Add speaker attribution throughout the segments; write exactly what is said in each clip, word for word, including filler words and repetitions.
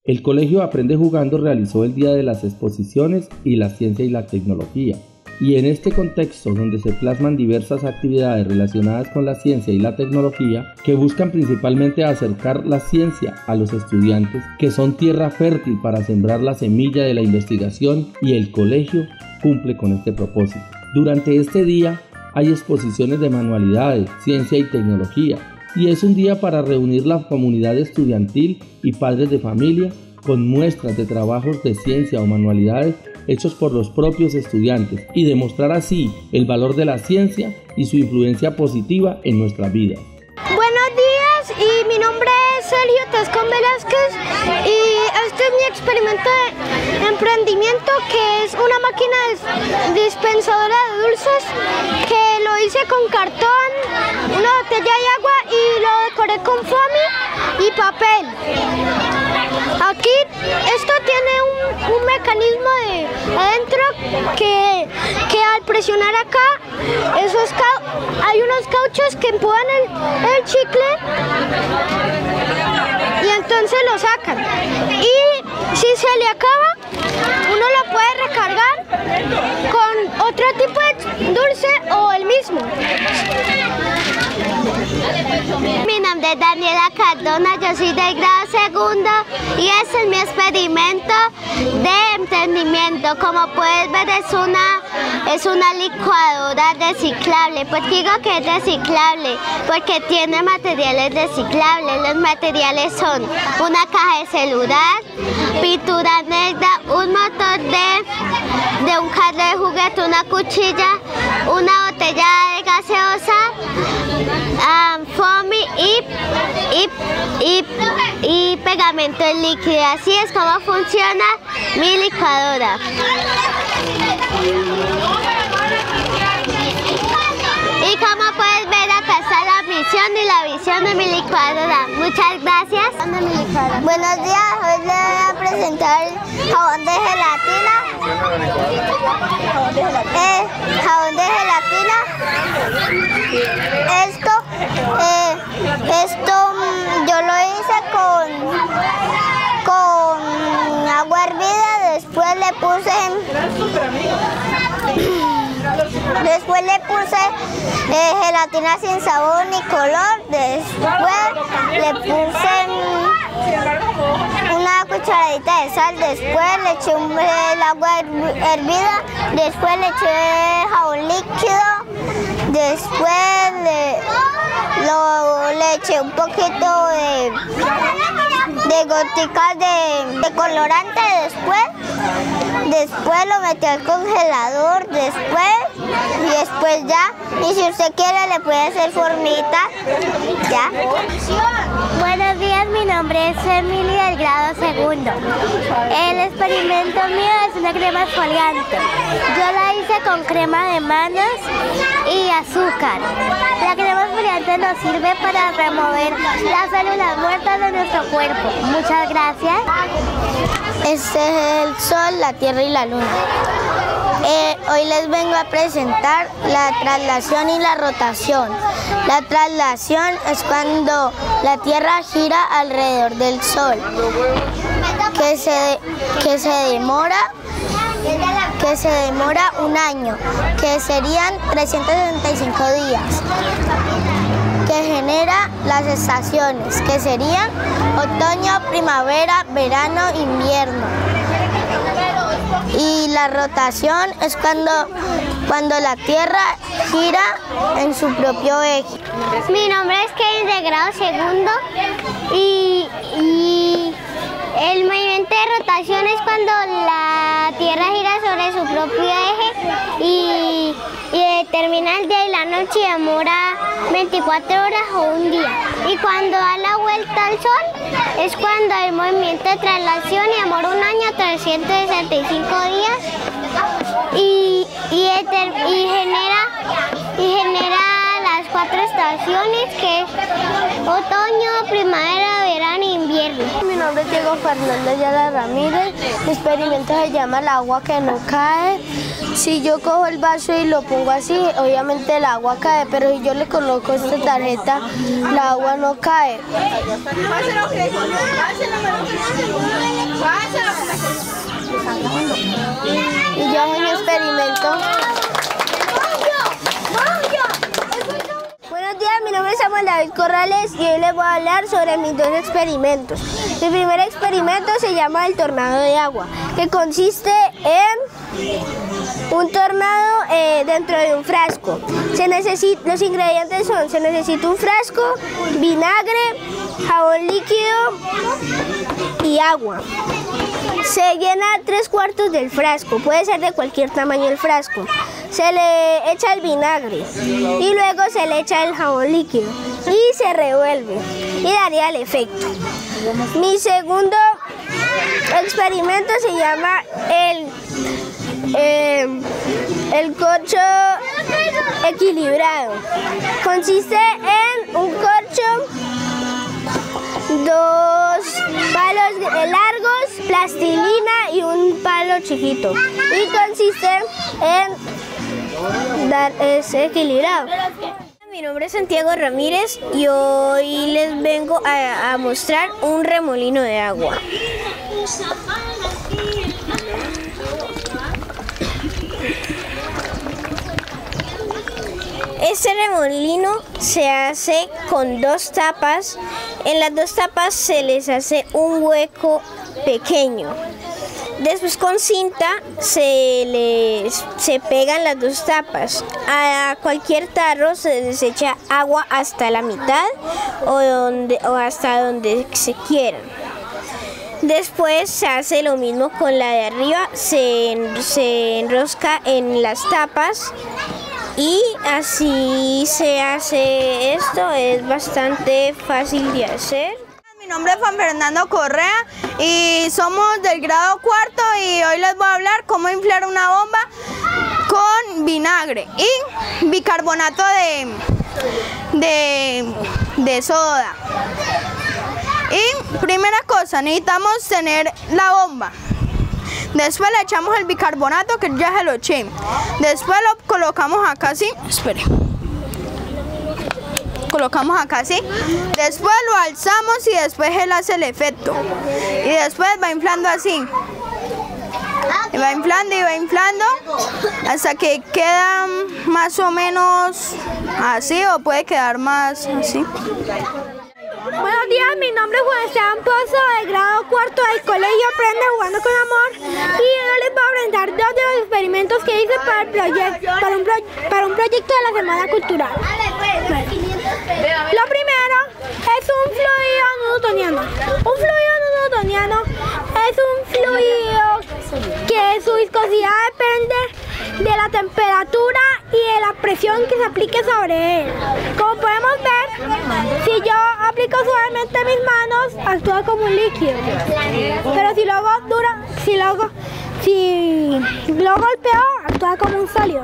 Speaker 1: El Colegio Aprende Jugando realizó el Día de las Exposiciones y la Ciencia y la Tecnología. Y en este contexto, donde se plasman diversas actividades relacionadas con la ciencia y la tecnología, que buscan principalmente acercar la ciencia a los estudiantes, que son tierra fértil para sembrar la semilla de la investigación, y el colegio cumple con este propósito. Durante este día hay exposiciones de manualidades, ciencia y tecnología, y es un día para reunir la comunidad estudiantil y padres de familia con muestras de trabajos de ciencia o manualidades hechos por los propios estudiantes y demostrar así el valor de la ciencia y su influencia positiva en nuestra vida.
Speaker 2: Buenos días, y mi nombre es Sergio Tascón Velázquez y este es mi experimento de emprendimiento, que es una máquina dispensadora de dulces que lo hice con cartón, una botella de agua y lo decoré con foamy y papel. Aquí esto tiene un, un mecanismo de adentro que, que al presionar acá, esos hay unos cauchos que empujan el, el chicle y entonces lo sacan. Y si se le acaba, uno lo puede recargar con otro tipo de dulce o el mismo.
Speaker 3: Mi nombre es Daniela Cardona, yo soy del grado segundo y este es mi experimento de emprendimiento. Como puedes ver, es una, es una licuadora reciclable. ¿Por qué digo que es reciclable? Porque tiene materiales reciclables. Los materiales son una caja de celular, pintura negra, un motor de, de un carro de juguete, una cuchilla, una botella de gaseosa, um, foamy y, y, y, y pegamento líquido. Así es como funciona mi licuadora. Y como puedes ver, acá está la misión y la visión de mi licuadora. Muchas gracias.
Speaker 2: Buenos días, hoy les voy a presentar el jabón de gelatina. Eh, jabón de gelatina. Esto, eh, esto yo lo hice con, con agua hervida, después le puse... Después le puse eh, gelatina sin sabor ni color, después le puse una cucharadita de sal, después le eché un, el agua hervida, después le eché jabón líquido, después le, lo, le eché un poquito de, de goticas de, de colorante, después Después lo metí al congelador, después, y después ya. Y si usted quiere le puede hacer formita, ya.
Speaker 3: Buenos días, mi nombre es Emily del grado segundo. El experimento mío es una crema exfoliante. Yo la hice con crema de manos y azúcar. La crema exfoliante nos sirve para remover las células muertas de nuestro cuerpo. Muchas gracias.
Speaker 2: Este es el Sol, la Tierra y la Luna. Eh, hoy les vengo a presentar la traslación y la rotación. La traslación es cuando la Tierra gira alrededor del Sol, que se, que se demora que se demora un año, que serían trescientos sesenta y cinco días, que genera las estaciones, que serían otoño, primavera, verano, invierno. Y la rotación es cuando, cuando la Tierra gira en su propio eje.
Speaker 3: Mi nombre es Kevin de grado segundo y, y el movimiento de rotación es cuando la Tierra gira sobre su propio eje y, y determina el día y la noche y demora veinticuatro horas o un día. Y cuando da la vuelta al Sol es cuando el movimiento de traslación y demora un año, trescientos sesenta y cinco días y, y, y, genera, y genera las cuatro estaciones, que es otoño, primavera, verano e invierno.
Speaker 2: Mi nombre es Diego Fernando Ayala Ramírez. Mi experimento se llama el agua que no cae. Si yo cojo el vaso y lo pongo así, obviamente el agua cae, pero si yo le coloco esta tarjeta, la agua no cae. Y yo hago mi experimento. Buenos días, mi nombre es Samuel David Corrales y hoy les voy a hablar sobre mis dos experimentos. Mi primer experimento se llama el tornado de agua, que consiste en un tornado eh, dentro de un frasco. Se necesita, los ingredientes son, se necesita un frasco, vinagre, jabón líquido y agua. Se llena tres cuartos del frasco, puede ser de cualquier tamaño el frasco. Se le echa el vinagre y luego se le echa el jabón líquido y se revuelve y daría el efecto. Mi segundo experimento se llama el, eh, el corcho equilibrado. Consiste en un corcho, dos palos largos, plastilina y un palo chiquito. Y consiste en dar ese equilibrado. Mi nombre es Santiago Ramírez y hoy les vengo a, a mostrar un remolino de agua. Este remolino se hace con dos tapas. En las dos tapas se les hace un hueco pequeño. Después con cinta se les se pegan las dos tapas. A cualquier tarro se les echa agua hasta la mitad o, donde, o hasta donde se quieran. Después se hace lo mismo con la de arriba, se, se enrosca en las tapas y así se hace esto. Es bastante fácil de hacer.
Speaker 4: Mi nombre es Juan Fernando Correa y somos del grado cuarto y hoy les voy a hablar cómo inflar una bomba con vinagre y bicarbonato de, de, de soda. Y primera cosa, necesitamos tener la bomba. Después le echamos el bicarbonato que ya se lo eché. Después lo colocamos acá así. Espere. Colocamos acá así, después lo alzamos y después él hace el efecto y después va inflando así y va inflando y va inflando hasta que queda más o menos así o puede quedar más así.
Speaker 5: Buenos días, mi nombre es Juan Esteban Pozo, del grado cuarto del colegio Aprende Jugando con Amor, y yo les voy a presentar dos de los experimentos que hice para, el proyecto, para, un, pro, para un proyecto de la Semana Cultural. Bueno, lo primero es un fluido newtoniano. Un fluido newtoniano es un fluido que su viscosidad depende de la temperatura y de la presión que se aplique sobre él. Como podemos ver, si yo aplico suavemente mis manos, actúa como un líquido. Pero si luego dura, si luego, si lo golpeo, actúa como un sólido.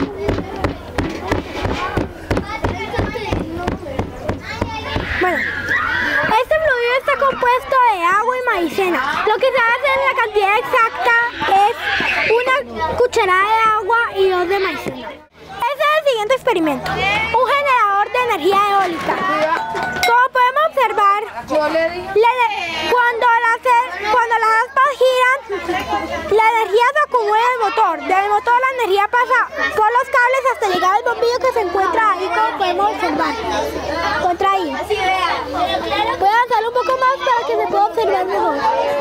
Speaker 5: Bueno, este fluido está compuesto de agua y maicena. Lo que se hace en la cantidad exacta es una cucharada de agua y dos de maicena. Este es el siguiente experimento, un generador de energía eólica. Como podemos observar, cuando las, cuando las aspas giran, la energía se acumula en el motor. Del motor la energía pasa por los cables hasta llegar al bombillo que se encuentra ahí, como podemos observar. Encuentra ahí. Voy a avanzar un poco más para que se pueda observar mejor.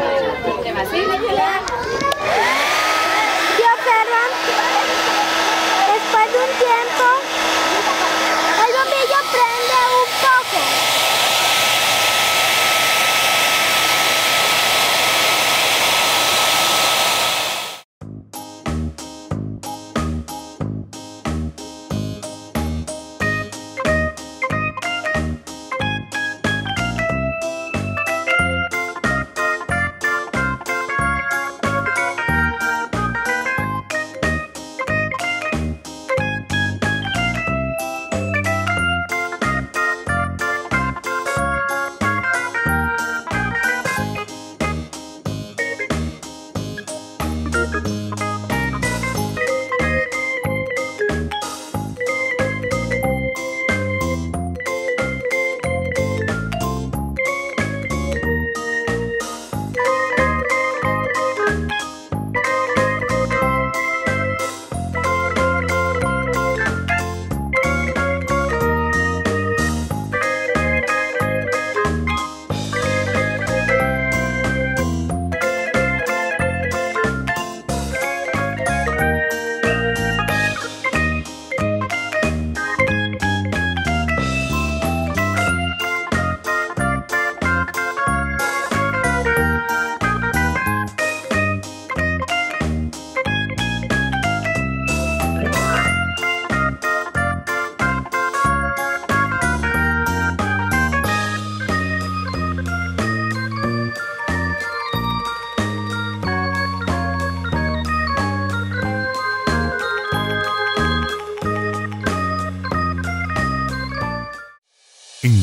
Speaker 5: Si observan, después de un tiempo, el bombillo prende un poco.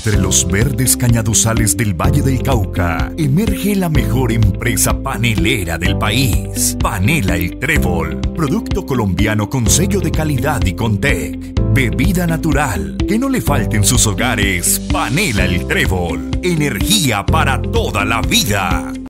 Speaker 6: Entre los verdes cañaduzales del Valle del Cauca, emerge la mejor empresa panelera del país. Panela El Trébol, producto colombiano con sello de calidad y Contec. Bebida natural, que no le falte en sus hogares. Panela El Trébol, energía para toda la vida.